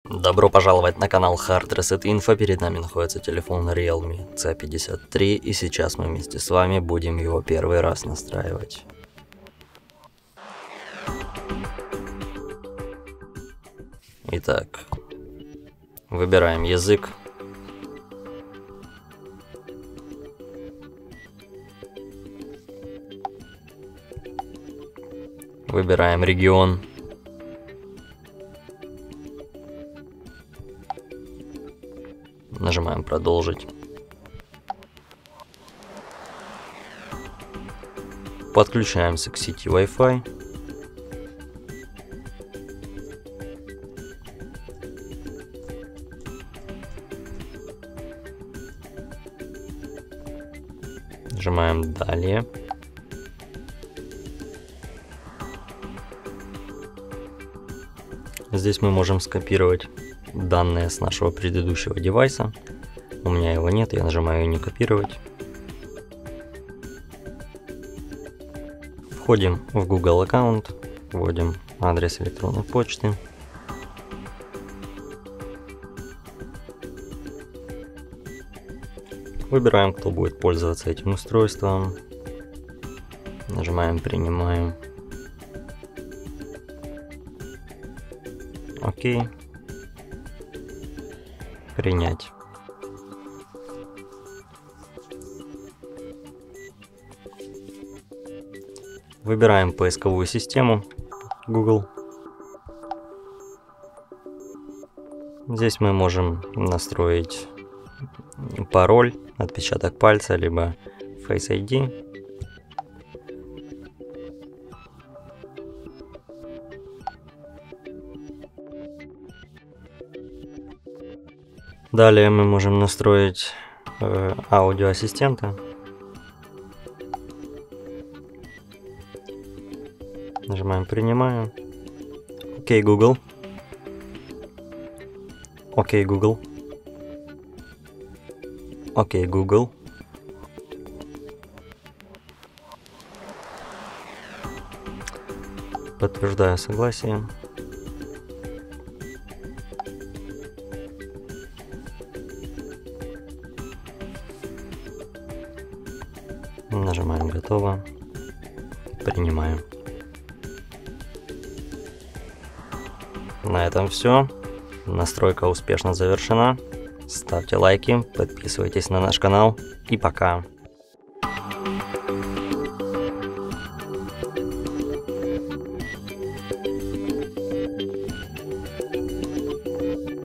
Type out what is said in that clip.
Добро пожаловать на канал Hard Reset Info. Перед нами находится телефон Realme C53, и сейчас мы вместе с вами будем его первый раз настраивать. Итак, выбираем язык. Выбираем регион. Нажимаем «Продолжить». Подключаемся к сети Wi-Fi. Нажимаем «Далее». Здесь мы можем скопировать данные с нашего предыдущего девайса. У меня его нет, я нажимаю «Не копировать». Входим в Google аккаунт, вводим адрес электронной почты. Выбираем, кто будет пользоваться этим устройством. Нажимаем «Принимаю». Окей. Принять. Выбираем поисковую систему Google. Здесь мы можем настроить пароль, отпечаток пальца, либо Face ID. Далее мы можем настроить аудиоассистента. Нажимаем «Принимаю». Окей, Google. Окей, Google. Окей, Google. Подтверждаю согласие. Нажимаем «Готово». Принимаем. На этом все. Настройка успешно завершена. Ставьте лайки, подписывайтесь на наш канал и пока.